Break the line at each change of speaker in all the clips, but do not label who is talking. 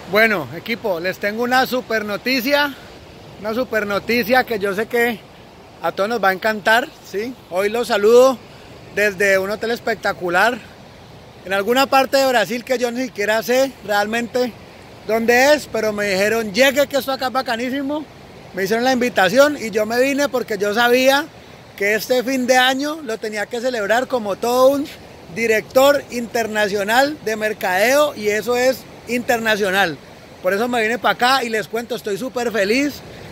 Bueno, equipo, les tengo una super noticia que yo sé que a todos nos va a encantar, ¿sí? Hoy los saludo desde un hotel espectacular en alguna parte de Brasil que yo ni siquiera sé realmente dónde es, pero me dijeron, llegue que esto acá es bacanísimo, me hicieron la invitación y yo me vine porque yo sabía que este fin de año lo tenía que celebrar como todo un director internacional de mercadeo, y eso es internacional. Por eso me vine para acá y les cuento, estoy súper feliz.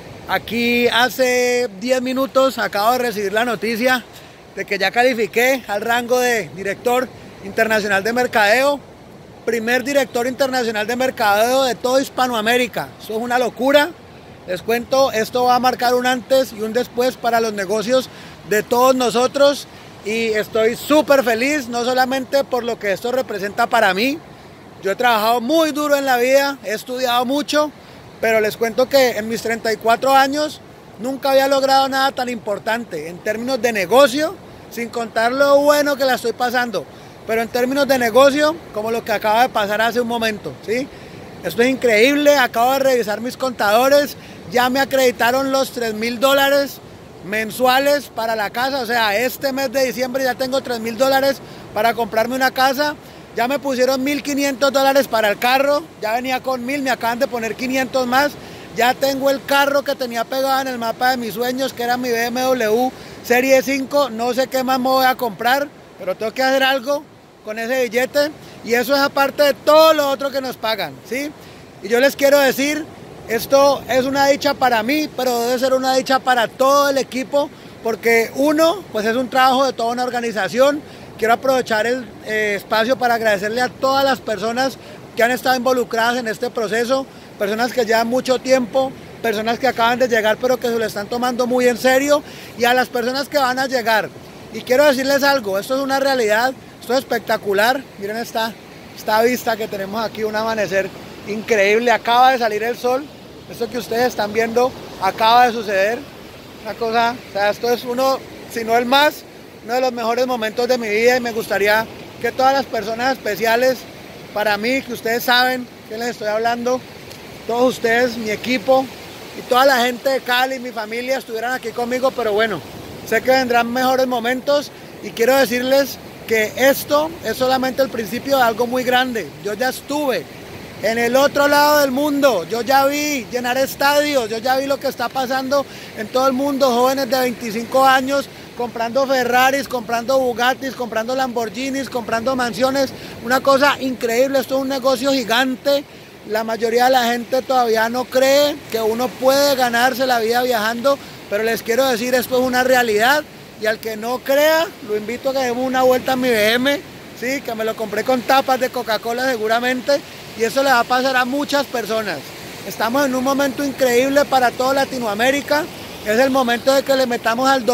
Aquí hace 10 minutos acabo de recibir la noticia de que ya califiqué al rango de director internacional de mercadeo, primer director internacional de mercadeo de toda Hispanoamérica. Eso es una locura. Les cuento, esto va a marcar un antes y un después para los negocios de todos nosotros, y estoy súper feliz, no solamente por lo que esto representa para mí. Yo he trabajado muy duro en la vida, he estudiado mucho, pero les cuento que en mis 34 años nunca había logrado nada tan importante en términos de negocio, sin contar lo bueno que la estoy pasando, pero en términos de negocio, como lo que acaba de pasar hace un momento, ¿sí? Esto es increíble, acabo de revisar mis contadores, ya me acreditaron los $3.000 mensuales para la casa, o sea, este mes de diciembre ya tengo $3.000 para comprarme una casa. Ya me pusieron $1.500 para el carro, ya venía con 1.000, me acaban de poner 500 más. Ya tengo el carro que tenía pegado en el mapa de mis sueños, que era mi BMW Serie 5, no sé qué más me voy a comprar, pero tengo que hacer algo con ese billete, y eso es aparte de todo lo otro que nos pagan, ¿sí? Y yo les quiero decir, esto es una dicha para mí, pero debe ser una dicha para todo el equipo, porque uno, pues es un trabajo de toda una organización. Quiero aprovechar el espacio para agradecerle a todas las personas que han estado involucradas en este proceso, personas que llevan mucho tiempo, personas que acaban de llegar pero que se lo están tomando muy en serio, y a las personas que van a llegar. Y quiero decirles algo, esto es una realidad, esto es espectacular. Miren esta vista que tenemos aquí, un amanecer increíble, acaba de salir el sol, esto que ustedes están viendo acaba de suceder, una cosa, o sea, esto es uno, si no el más, uno de los mejores momentos de mi vida, y me gustaría que todas las personas especiales para mí, que ustedes saben que les estoy hablando, todos ustedes, mi equipo y toda la gente de Cali, mi familia, estuvieran aquí conmigo, pero bueno, sé que vendrán mejores momentos, y quiero decirles que esto es solamente el principio de algo muy grande. Yo ya estuve en el otro lado del mundo, yo ya vi llenar estadios, yo ya vi lo que está pasando en todo el mundo, jóvenes de 25 años comprando Ferraris, comprando Bugattis, comprando Lamborghinis, comprando mansiones, una cosa increíble. Esto es un negocio gigante. La mayoría de la gente todavía no cree que uno puede ganarse la vida viajando, pero les quiero decir, esto es una realidad, y al que no crea, lo invito a que demos una vuelta a mi BM, ¿sí? Que me lo compré con tapas de Coca-Cola seguramente, y eso le va a pasar a muchas personas. Estamos en un momento increíble para toda Latinoamérica. Es el momento de que le metamos al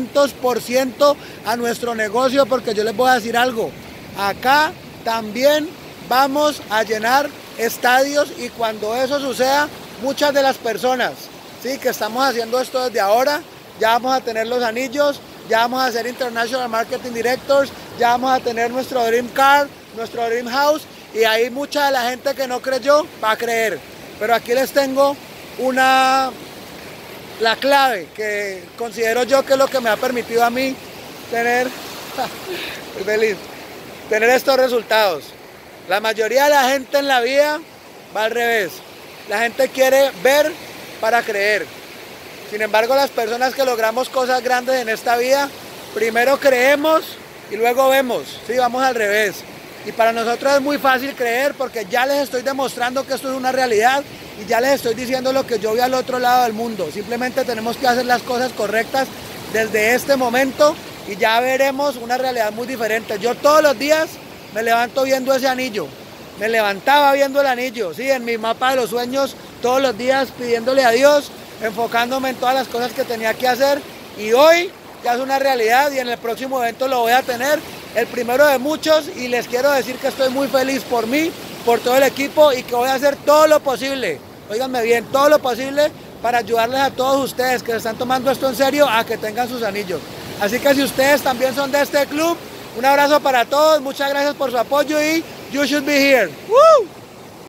200% a nuestro negocio, porque yo les voy a decir algo. Acá también vamos a llenar estadios, y cuando eso suceda, muchas de las personas, ¿sí?, que estamos haciendo esto desde ahora, ya vamos a tener los anillos, ya vamos a ser International Marketing Directors, ya vamos a tener nuestro Dream Car, nuestro Dream House, y ahí mucha de la gente que no creyó va a creer. Pero aquí les tengo la clave que considero yo que es lo que me ha permitido a mí tener, estoy feliz, tener estos resultados. La mayoría de la gente en la vida va al revés. La gente quiere ver para creer. Sin embargo, las personas que logramos cosas grandes en esta vida, primero creemos y luego vemos. Sí, vamos al revés. Y para nosotros es muy fácil creer, porque ya les estoy demostrando que esto es una realidad, y ya les estoy diciendo lo que yo vi al otro lado del mundo. Simplemente tenemos que hacer las cosas correctas desde este momento, y ya veremos una realidad muy diferente. Yo todos los días me levanto viendo ese anillo, me levantaba viendo el anillo, ¿sí?, en mi mapa de los sueños, todos los días pidiéndole a Dios, enfocándome en todas las cosas que tenía que hacer, y hoy ya es una realidad, y en el próximo evento lo voy a tener, el primero de muchos, y les quiero decir que estoy muy feliz por mí, por todo el equipo, y que voy a hacer todo lo posible, óiganme bien, todo lo posible para ayudarles a todos ustedes que se están tomando esto en serio a que tengan sus anillos. Así que si ustedes también son de este club, un abrazo para todos, muchas gracias por su apoyo, y you should be here. ¡Woo!